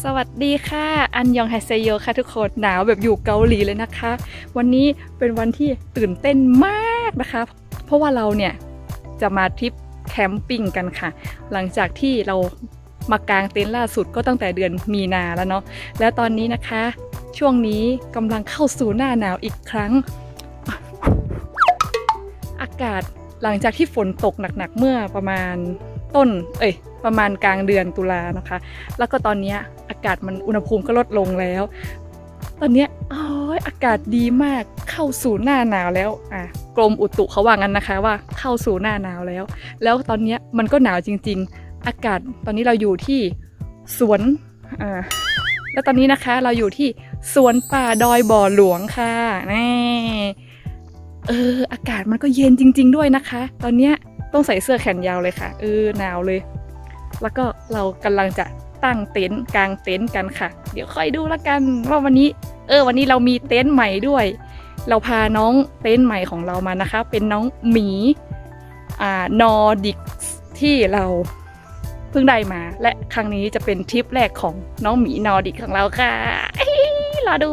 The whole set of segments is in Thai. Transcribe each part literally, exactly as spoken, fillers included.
วัสดีค่ะอันยองไฮเซโยค่ะทุกคนหนาวแบบอยู่เกาหลีเลยนะคะวันนี้เป็นวันที่ตื่นเต้นมากนะคะเพราะว่าเราเนี่ยจะมาทริปแคมปิ้งกันค่ะหลังจากที่เรามากางเต็นท์ล่าสุดก็ตั้งแต่เดือนมีนาแล้วเนาะแล้วตอนนี้นะคะช่วงนี้กำลังเข้าสู่หน้าหนาวอีกครั้งอากาศหลังจากที่ฝนตกหนักๆเมื่อประมาณต้นเอ้ยประมาณกลางเดือนตุลานะคะแล้วก็ตอนนี้อากาศมันอุณหภูมิก็ลดลงแล้วตอนนี้อ๋ออากาศดีมากเข้าสู่หน้าหนาวแล้วอ่ะกรมอุตุเขาว่างั้นนะคะว่าเข้าสู่หน้าหนาวแล้วแล้วตอนนี้มันก็หนาวจริงๆอากาศตอนนี้เราอยู่ที่สวนอ่าแล้วตอนนี้นะคะเราอยู่ที่สวนป่าดอยบ่อหลวงค่ะนี่เอออากาศมันก็เย็นจริงๆด้วยนะคะตอนนี้ต้องใส่เสื้อแขนยาวเลยค่ะเออหนาวเลยแล้วก็เรากำลังจะตั้งเต็นท์กางเต็นท์กันค่ะเดี๋ยวค่อยดูแล้วกันว่าวันนี้เออวันนี้เรามีเต็นท์ใหม่ด้วยเราพาน้องเต็นท์ใหม่ของเรามานะคะเป็นน้องหมีอ่านอร์ดิกที่เราเพิ่งได้มาและครั้งนี้จะเป็นทริปแรกของน้องหมีนอร์ดิกของเราค่ะรอดู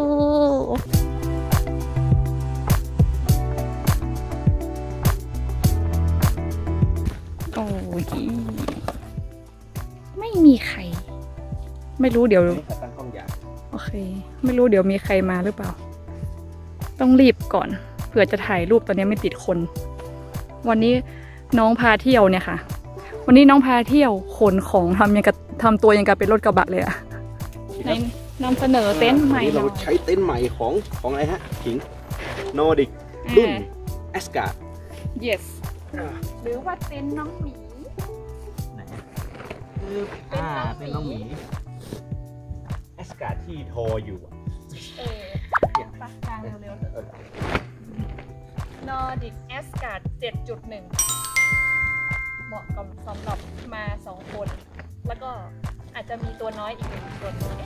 โอ้ยไม่มีใครไม่รู้เดี๋ยวโอเคไม่รู้เดี๋ยวมีใครมาหรือเปล่าต้องรีบก่อนเผื่อจะถ่ายรูปตอนนี้ไม่ติดคนวันนี้น้องพาเที่ยวเนี่ยค่ะวันนี้น้องพาเที่ยวขนของทำยังกับทำตัวยังกับเป็นรถกระบะเลยอะในนำเสนอเต็นท์ใหม่เราใช้เต็นท์ใหม่ของของอะไรฮะขิง Nordic รุ่น Asgard yes หรือว่าเต็นท์น้องหมีไหนอ่าเป็นน้องหมี Asgard ที่ทออยู่อ่ะเออปักกลางเร็วๆ Nordic Asgard เจ็ดจุดหนึ่ง เหมาะกับสำหรับมาสองคนแล้วก็อาจจะมีตัวน้อยอีกหนึ่งตัวน้อย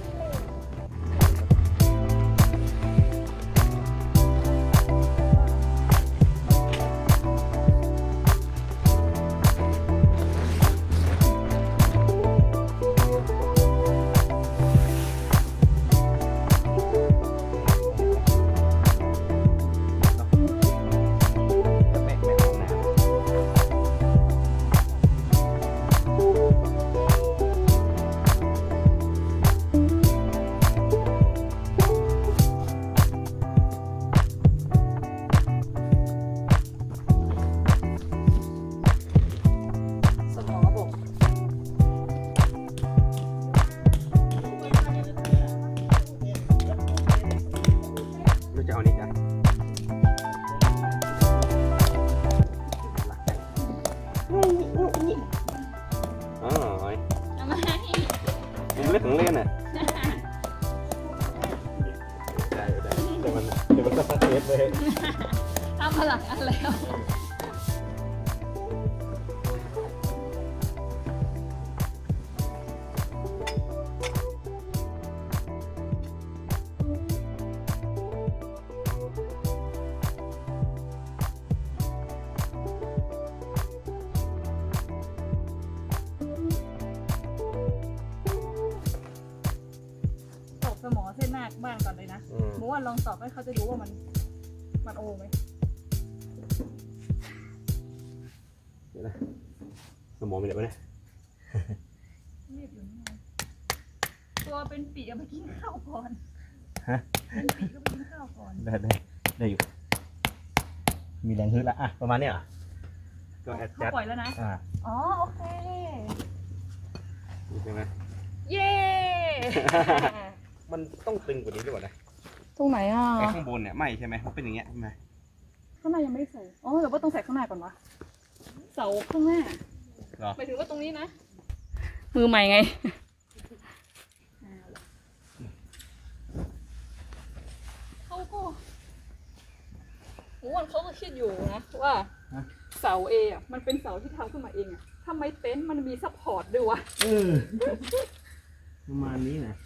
เล่นของเล่นอ่ะได้ได้เดี๋ยวมันเดี๋ยวมันก็สเตทเลยทำมาหลังอันแล้วสมอเส้นหน้าบ้านก่อนเลยนะหมูว่าลองตอบให้เขาจะรู้ว่ามันมันโอไหมเดี๋ยวนะสมองมีอะไรบ้างเนี่ยรีบอยู่นี่ตัวเป็นปีกไปกินข้าวก่อนฮะเป็นปีกก็ไปกินข้าวก่อนได้ได้ได้อยู่มีแรงฮึดละอ่ะประมาณเนี้ยอ่ะก็แอดจัดปล่อยแล้วนะอ๋อโอเคใช่ไหมเย้มันต้องตึงกว่านี้ด้วยนะตรงไหนอ่ะไอ้ข้างบนเนี่ยไม่ใช่ไหมมันเป็นอย่างเงี้ยใช่ไหมข้างในยังไม่ได้ใส่อ๋อเดี๋ยวว่าต้องใส่ข้างหน้าก่อนวะเสาข้างหน้าหมายถึงว่าตรงนี้นะมือใหม่ไงเขาก็วันเขาก็คิดอยู่นะว่าเสาเออ่ะมันเป็นเสาที่ทำขึ้นมาเองอ่ะทำไมเต็นท์มันมีซัพพอร์ตด้วยวะเออประมาณนี้นะ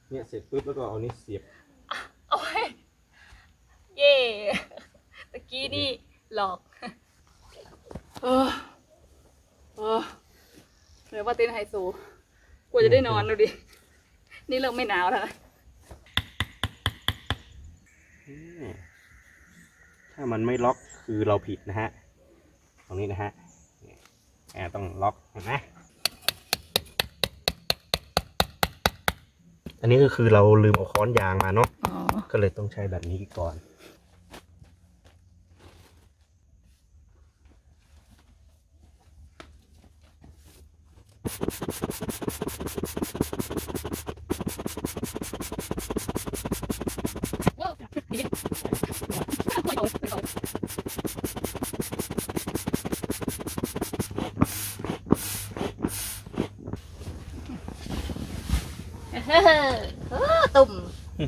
เนี่ยเสร็จปุ๊บแล้วก็เอานี้เสียบโอ้ยเย่ตะกี้นี่หลอกเออเออเหนือว่าเต้นไฮโซกลัวจะได้นอนดูดินี่เริ่มไม่หนาวแล้วนะถ้ามันไม่ล็อกคือเราผิดนะฮะตรงนี้นะฮะแอร์ต้องล็อกเห็นไหมอันนี้ก็คือเราลืมเอาค้อนยางมาเนาะก็เลยต้องใช้แบบนี้ก่อนเออตุ่ม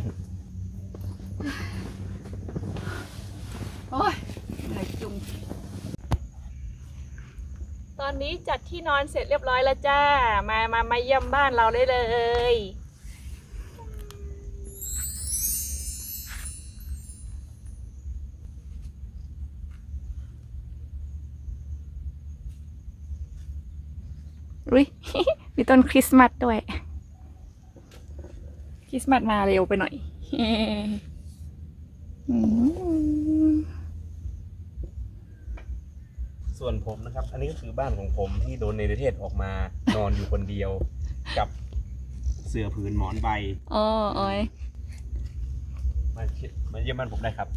โอ้ยเหนื่อยจุงตอนนี้จัดที่นอนเสร็จเรียบร้อยแล้วจ้ามามามาเยี่ยมบ้านเราได้เลยอุ้ย มีต้นคริสต์มาสด้วยคริสต์มาสมาเร็วไปหน่อยส่วนผมนะครับอันนี้ก็คือบ้านของผมที่โดนเนรเทศออกมานอนอยู่คนเดียวกับเสื่อผืนหมอนใบอ๋ออ๋อยมามาเยี่ยมบ้านผมได้ครับ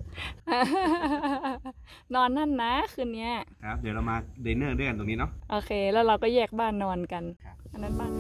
นอนนั่นนะคืนนี้ครับเดี๋ยวเรามาดินเนอร์ด้วยกันตรงนี้เนาะโอเคแล้วเราก็แยกบ้านนอนกันอันนั้นบ้าน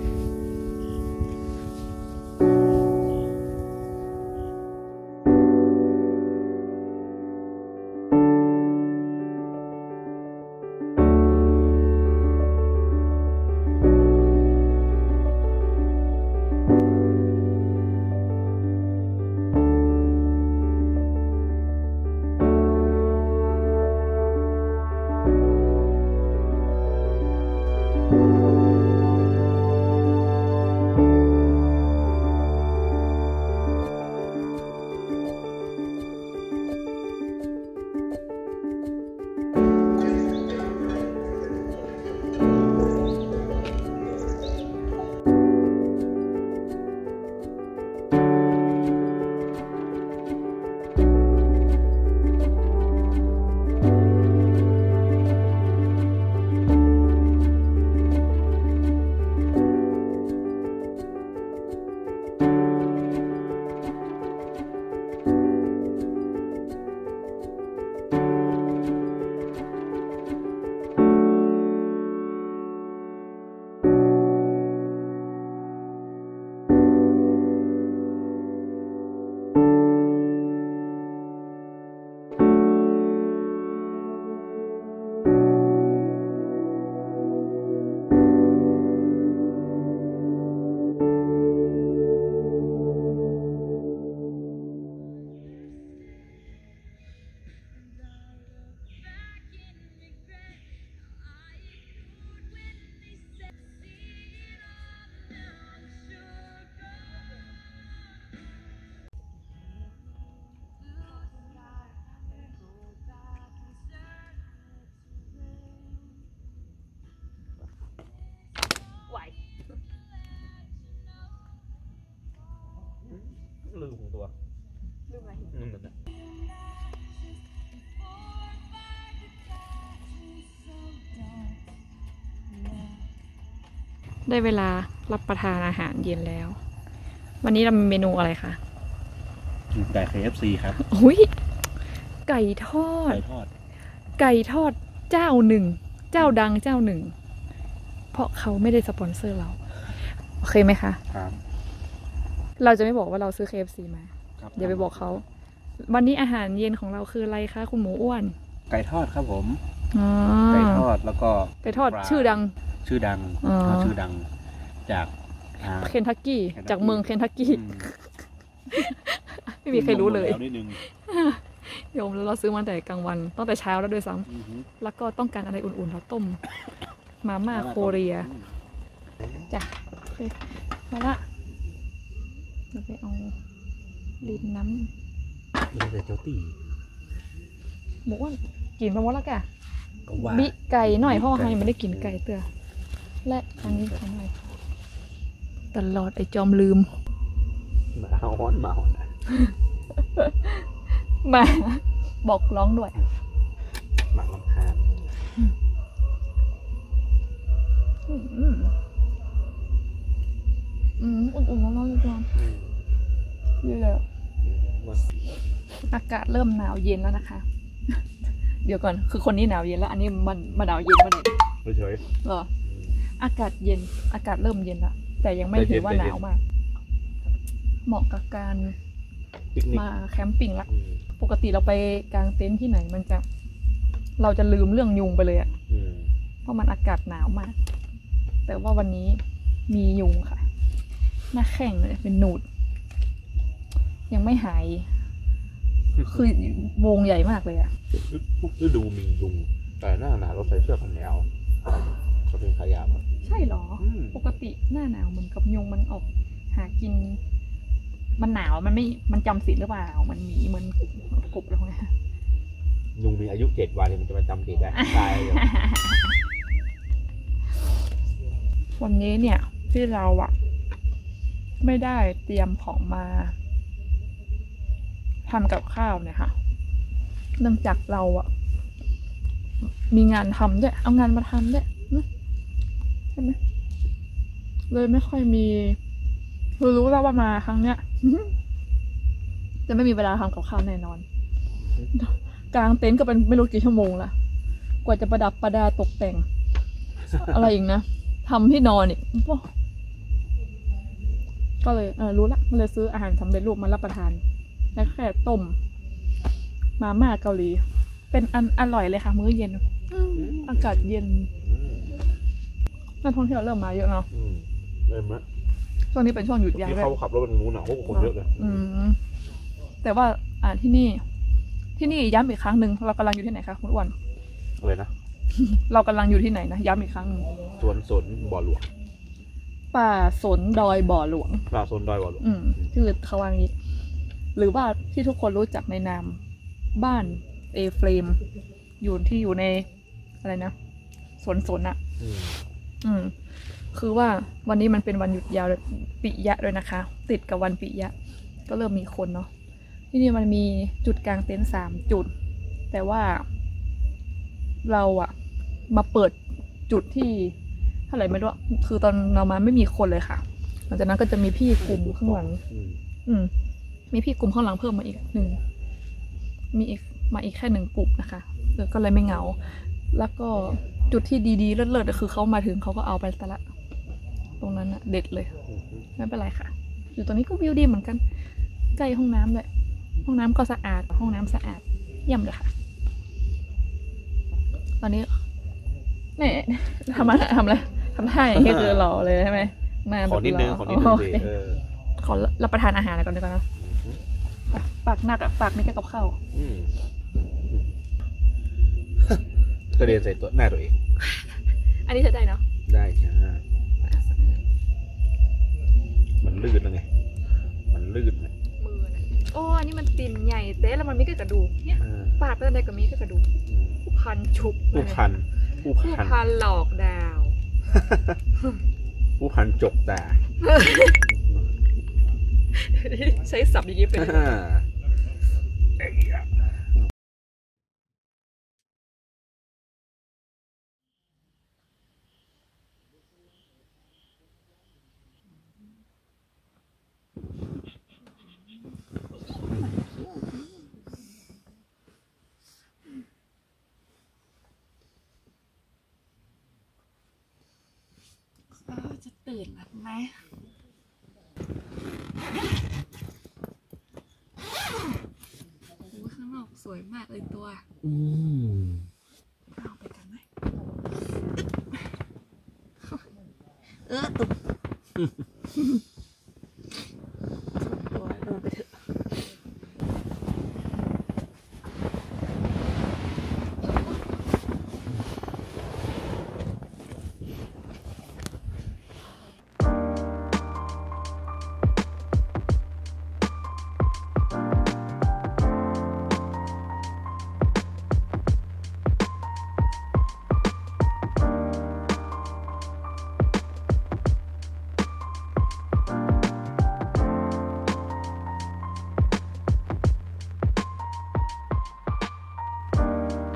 ลืมของตัวลืมอะไรลืมแบบนั้นได้เวลารับประทานอาหารเย็นแล้ว วันนี้เรามีเมนูอะไรคะไก่ เค เอฟ ซี ครับอุ้ยไก่ทอดไก่ทอดไก่ทอดเจ้าหนึ่งเจ้าดังเจ้าหนึ่งเพราะเขาไม่ได้สปอนเซอร์เราโอเคไหมคะครับเราจะไม่บอกว่าเราซื้อ เค เอฟ ซี มาเดี๋ยวไปบอกเขาวันนี้อาหารเย็นของเราคืออะไรคะคุณหมูอ้วนไก่ทอดครับผมไก่ทอดแล้วก็ไก่ทอดชื่อดังชื่อดังชื่อดังจากเคนทักกี้จากเมืองเคนทักกี้ไม่มีใครรู้เลยโยมแล้วเราซื้อมาแต่กลางวันตั้งแต่เช้าแล้วด้วยซ้ำแล้วก็ต้องการอะไรอุ่นๆเราต้มมาม่าโคเรียจ้ะโอเคมาละเราไปเอาลิ้นน้ำมันจะเจ้าตีบอกว่ากินไปหมดแล้วกะก็ว่าบิไก่หน่อยเพราะว่ายังไม่ได้กินไก่เตือและอันนี้ทำอะไรตลอดไอจอมลืมหมาฮ้อนหมาฮ้อนมาบอกร้องด้วยหมาลำคาญอืมอืมอืมอุ่นๆร้อนๆเลยจ้ะดีเลยอากาศเริ่มหนาวเย็นแล้วนะคะ เดี๋ยวก่อนคือคนนี้หนาวเย็นแล้ว อันนี้มันมาหนาวเย็นมาเลยเฉยเหรออากาศเย็นอากาศเริ่มเย็นแล้วแต่ยังไม่ถือว่าหนาวมากเหมาะกับการมาแคมปิ้งละปกติเราไปกางเต็นท์ที่ไหนมันจะเราจะลืมเรื่องยุงไปเลยอะเพราะมันอากาศหนาวมากแต่ว่าวันนี้มียุงค่ะหน้าแข้งเลยเป็นหนูดยังไม่หายคือวงใหญ่มากเลยอะทุกฤดูมียุงแต่หน้าหนาวเราใส่เสื้อกันหนาวเขาเป็นขายาวใช่หรอปกติหน้าหนาวเหมือนกับยุงมันออกหากินมันหนาวมันไม่มันจำศีลหรือเปล่ามันหมีเหมือนกบอะไรพวกนี้ยุงมีอายุเจ็ดวันมันจะมาจำศีลได้ตายวันนี้เนี่ยที่เราอะไม่ได้เตรียมของมาทำกับข้าวเนี่ยค่ะเนื่องจากเราอะมีงานทำด้วยเอางานมาทำด้วยใช่ไหมเลยไม่ค่อยมีคือรู้แล้วว่ามาครั้งเนี้ยจะไม่มีเวลาทำกับข้าวแน่นอนกลางเต็นท์ก็เป็นไม่รู้กี่ชั่วโมงละกว่าจะประดับประดาตกแต่ง อะไรอีกนะทำที่นอนอีกก็เลยเออรู้ละเลยซื้ออาหารสำเร็จรูปมารับประทานแล้วแค่ต้มมาม่าเกาหลีเป็นอันอร่อยเลยค่ะมื้อเย็นอากาศเย็นนักท่องเที่ยวเริ่มมาเยอะเนาะเริ่มแล้วช่วงนี้เป็นช่วงหยุดยาวเขาขับรถเป็นงูหนาวคนเยอะเลยแต่ว่าอ่าที่นี่ที่นี่ย้ำอีกครั้งหนึ่งเรากำลังอยู่ที่ไหนคะคุณอ้วนอะไรนะเรากำลังอยู่ที่ไหนนะย้ำอีกครั้งหนึ่งสวนสนบ่อหลวงป่าสนดอยบ่อหลวงป่าสนดอยบ่อหลวงอืมชื่อเขาว่างี้หรือว่าที่ทุกคนรู้จักในนามบ้านเอเฟรมอยู่ที่อยู่ในอะไรนะสวนสนอ่ะอืมคือว่าวันนี้มันเป็นวันหยุดยาวปิยะด้วยนะคะติดกับวันปิยะก็เริ่มมีคนเนาะที่นี่มันมีจุดกลางเต็นท์สามจุดแต่ว่าเราอะมาเปิดจุดที่เท่าไหร่ไม่รู้คือตอนเรามาไม่มีคนเลยค่ะหลังจากนั้นก็จะมีพี่กลุ่มข้างหลังอืมมีพี่กลุ่มข้างหลังเพิ่มมาอีกหนึ่งมีอีกมาอีกแค่หนึ่งกลุ่มนะคะก็เลยไม่เหงาแล้วก็จุดที่ดีๆเลิศๆคือเขามาถึงเขาก็เอาไปแต่ละตรงนั้นอะเด็ดเลยไม่เป็นไรค่ะอยู่ตรงนี้ก็วิวดีเหมือนกันใกล้ห้องน้ำเลยห้องน้ำก็สะอาดห้องน้ำสะอาดเยี่ยมเลยค่ะตอนนี้เนี่ยทำอะไรทำอะไรทำท่าอย่างนี้คือหล่อเลยใช่ไหมมาแบบหล่อขอรับประทานอาหารก่อนดีกว่านะปากหนักอะปากไม่แก่กับข้าวกระเด็นใส่ตัวหน้าตัวเองอันนี้เธอได้เนาะได้ใช่มันลื่นแล้วไงมันลื่นเลยมือนะโอ้อันนี้มันตีนใหญ่เต้แล้วมันไม่กระดูกเนี่ยปากเป็นอะไรกับมีกระดูกผู้พันฉุบผู้พันผู้พันหลอกดาวผู้พันจกตาใช้ศัพท์อย่างนี้เป็นจะตื่นแบบไหมโอ้ข้างนอกสวยมากเลยตัวอืมเอาไปกันไหมเออตุ๊บตัวเดินไปเถอะ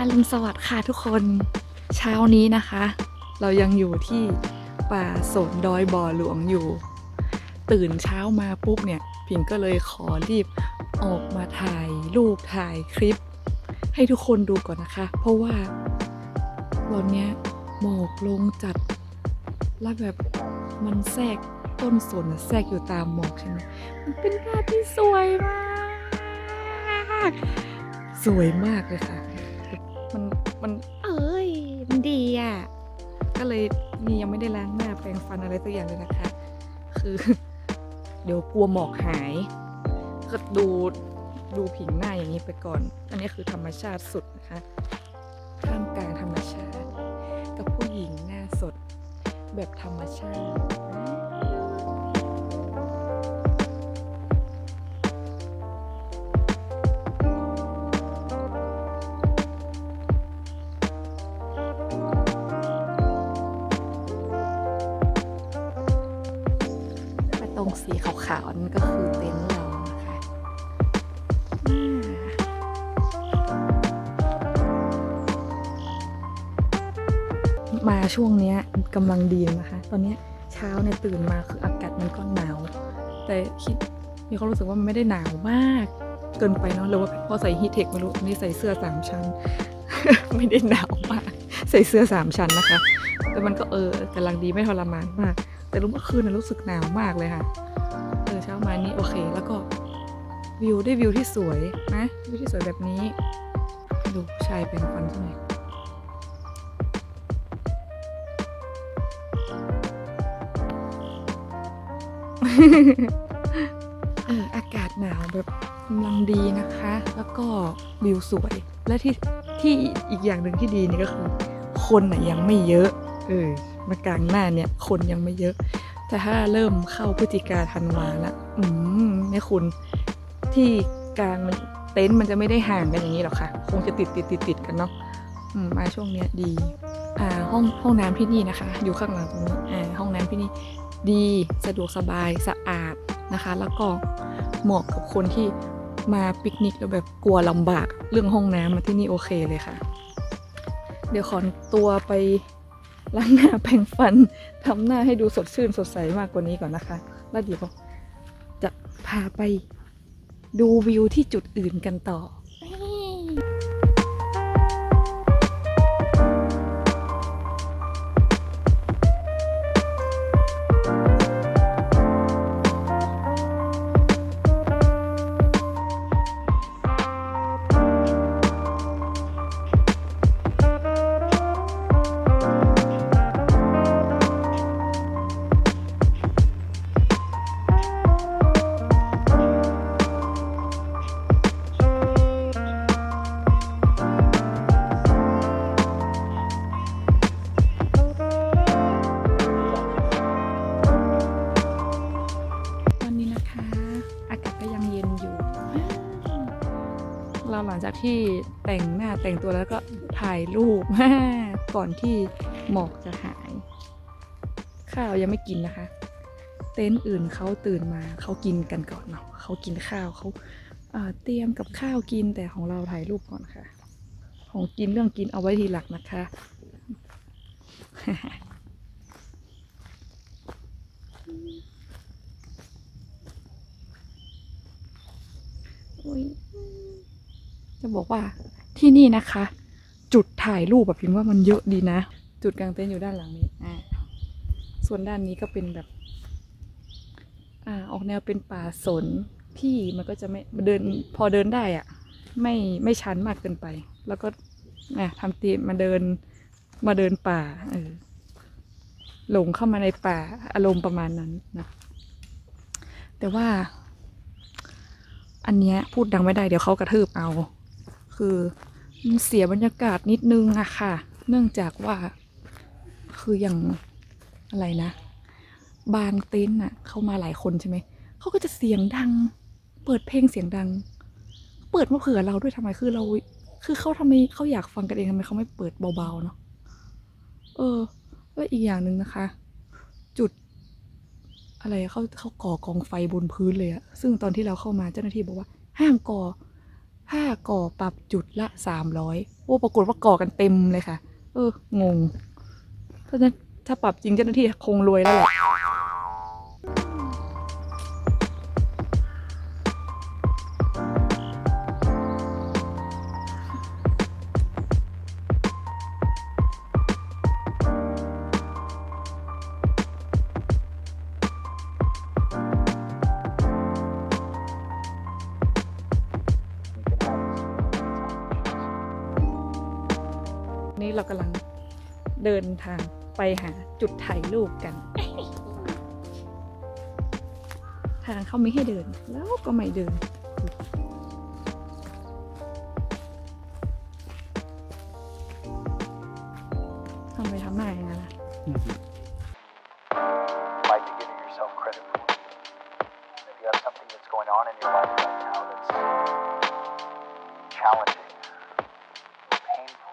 รุณสวัสดิ์ค่ะทุกคนเช้านี้นะคะ เรายังอยู่ที่ป่าสนดอยบ่อหลวงอยู่ตื่นเช้ามาปุ๊บเนี่ยพิงก็เลยขอรีบออกมาถ่ายรูปถ่ายคลิปให้ทุกคนดูก่อนนะคะเพราะว่าตอนเนี้ยหมอกลงจัดแล้วแบบมันแทรกต้นสนแทรกอยู่ตามหมอกใช่ไหมมันเป็นภาพที่สวยมากสวยมากเลยค่ะมันมันเอ้ยมันดีอ่ะก็เลยนี่ยังไม่ได้ล้างหน้าแปรงฟันอะไรสักอย่างเลยนะคะคือเดี๋ยวกลัวหมอกหายก็ดูดูผิวหน้าอย่างนี้ไปก่อนอันนี้คือธรรมชาติสุดนะคะท่ามกลางธรรมชาติกับผู้หญิงหน้าสดแบบธรรมชาติตรงสีขาวๆนั่นก็คือเต็นท์เรานะคะมาช่วงนี้กำลังดีนะคะตอนนี้เช้าเนี่ยตื่นมาคืออากาศมันก็หนาวแต่คิดมีความรู้สึกว่ามันไม่ได้หนาวมากเกินไปเนาะหรือว่าพอใส่ฮีทเทคไม่รู้นี่ใส่เสื้อสามชั้น ไม่ได้หนาวมากใส่เสื้อสามชั้นนะคะแต่มันก็เออกำลังดีไม่ทรมานมากแต่รู้เมื่อคืนรู้สึกหนาวมากเลยค่ะเออเช้ามานี่โอเคแล้วก็วิวได้วิวที่สวยนะวิวที่สวยแบบนี้ดูชายเป็นฟันใช่ไหมเอออากาศหนาวแบบกำลังดีนะคะแล้วก็วิวสวยและที่ที่อีกอย่างหนึ่งที่ดีนี่ก็คือคนน่ะยังไม่เยอะเออมากลางหน้าเนี่ยคนยังไม่เยอะแต่ถ้าเริ่มเข้าพฤศจิกาธันวาละอืมเนี่ยคุณที่กลางมันเต็นท์มันจะไม่ได้ห่างกันอย่างนี้หรอกค่ะคงจะติดติดติดติดกันเนาะอืมมาช่วงเนี้ยดีอ่าห้องห้องน้ำที่นี่นะคะอยู่ข้างหลังตรงนี้อ่าห้องน้ำที่นี่ดีสะดวกสบายสะอาดนะคะแล้วก็เหมาะกับคนที่มาปิกนิกแล้วแบบกลัวลำบากเรื่องห้องน้ำมาที่นี่โอเคเลยค่ะเดี๋ยวขอตัวไปล้างหน้าแปรงฟันทำหน้าให้ดูสดชื่นสดใสมากกว่านี้ก่อนนะคะแล้วเดี๋ยวจะพาไปดูวิวที่จุดอื่นกันต่อเราหลังจากที่แต่งหน้าแต่งตัวแล้วก็ถ่ายรูป ก่อนที่หมอกจะหายข้าวยังไม่กินนะคะเต็นท์อื่นเขาตื่นมาเขากินกันก่อนเนาะเขากินข้าวเขาเอ่อเตรียมกับข้าวกินแต่ของเราถ่ายรูปก่อนค่ะของกินเรื่องกินเอาไว้ทีหลักนะคะจะบอกว่าที่นี่นะคะจุดถ่ายรูปแบบพิมพ์ว่ามันเยอะดีนะจุดกางเต็นท์อยู่ด้านหลังนี้อ่าส่วนด้านนี้ก็เป็นแบบอ่าออกแนวเป็นป่าสนที่มันก็จะไม่เดินพอเดินได้อ่ะไม่ไม่ชันมากเกินไปแล้วก็อ่าทำตีมาเดินมาเดินป่าเออหลงเข้ามาในป่าอารมณ์ประมาณนั้นนะแต่ว่าอันเนี้ยพูดดังไม่ได้เดี๋ยวเขากระทืบเอาคือมันเสียบรรยากาศนิดนึงอะค่ะเนื่องจากว่าคืออย่างอะไรนะบางเต็นท์อะเข้ามาหลายคนใช่ไหมเขาก็จะเสียงดังเปิดเพลงเสียงดังเปิดมาเผื่อเราด้วยทำไมคือเราคือเขาทำไมเขาอยากฟังกันเองทำไมเขาไม่เปิดเบาๆเนาะเออแล้วอีกอย่างหนึ่งนะคะจุดอะไรเขาเขาก่อกองไฟบนพื้นเลยอะซึ่งตอนที่เราเข้ามาเจ้าหน้าที่บอกว่าห้ามก่อถ้าก่อปรับจุดละสามร้อยโอ้ปรากฏว่าก่อกันเต็มเลยค่ะ เอองงเพราะฉะนั้นถ้าปรับจริงเจ้าหน้าที่คงรวยแล้วแหละนี่เรากำลังเดินทางไปหาจุดถ่ายรูปกัน ทางเขาไม่ให้เดินแล้วก็ไม่เดินทำไมทำหน้าอย่างนั้นล่ะ Might be giving yourself credit for. If you have something that's going on in your life right now that's challenging, painful,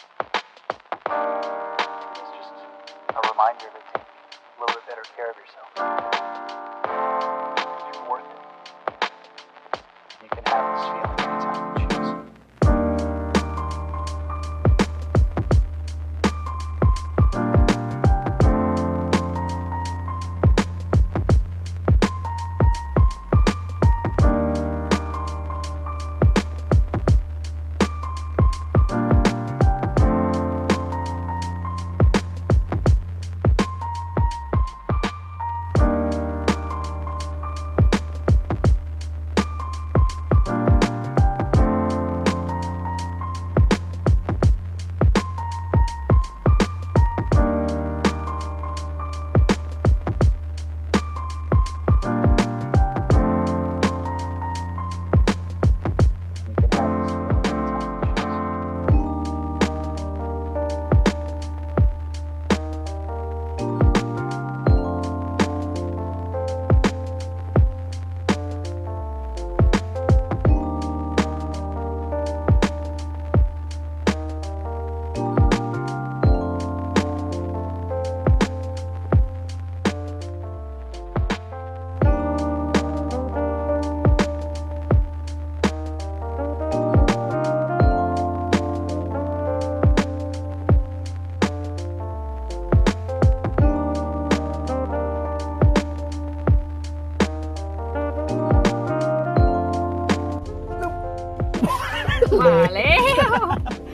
it's just a reminder to take a little bit better care of yourself. Because you're worth it. You can have this feeling anytime you choose. มาแล้ว